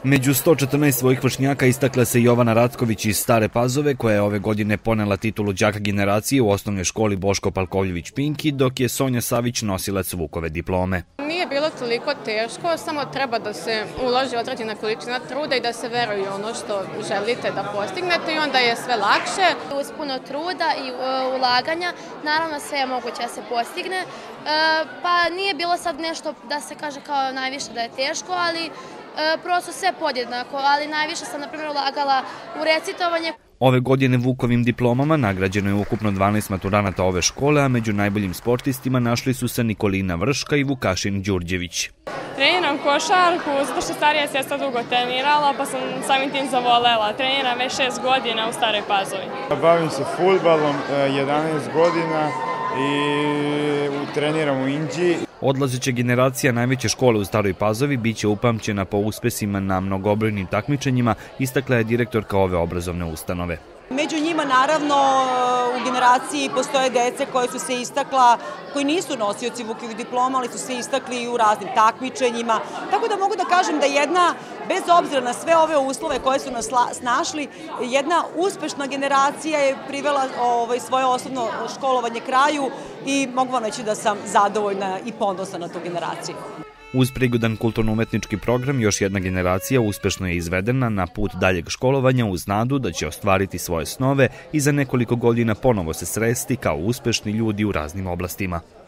Među 114 svojih vršnjaka istakla se Jovana Ratković iz Stare Pazove, koja je ove godine ponela titulu đaka generacije u osnovnoj školi Boško Palkovljević-Pinki, dok je Sonja Savić nosilac Vukove diplome. Nije bilo toliko teško, samo treba da se uloži određena količina truda i da se veruje ono što želite da postignete i onda je sve lakše. Uz puno truda i ulaganja, naravno sve je moguće da se postigne, pa nije bilo sad nešto da se kaže kao najviše da je teško, ali prosto sve podjednako, ali najviše sam, na primjer, ulagala u recitovanje. Ove godine Vukovim diplomama nagrađeno je ukupno 12 maturanata ove škole, a među najboljim sportistima našli su se Nikolina Vrška i Vukašin Đurđević. Treniram košarku, zato što starija sestra dugo trenirala, pa sam samim tim zavolela. Treniram već 6 godina u Staroj Pazovi. Bavim se fudbalom 11 godina i treniram u Inđiji. Odlazeća generacija najveće škole u Staroj Pazovi biće upamćena po uspesima na mnogobrojnim takmičenjima, istakla je direktorka ove obrazovne ustanove. Među njima, naravno, u generaciji postoje dece koje su se istakla, koji nisu nosioci Vukovih diploma, ali su se istakli i u raznim takmičenjima. Tako da mogu da kažem da jedna, bez obzira na sve ove uslove koje su nas snašli, jedna uspešna generacija je privela svoje osnovno školovanje kraju i mogu vam reći da sam zadovoljna i ponosna na tu generaciju. Uz prigodan kulturno-umetnički program, još jedna generacija uspešno je izvedena na put daljeg školovanja uz nadu da će ostvariti svoje snove i za nekoliko godina ponovo se sresti kao uspešni ljudi u raznim oblastima.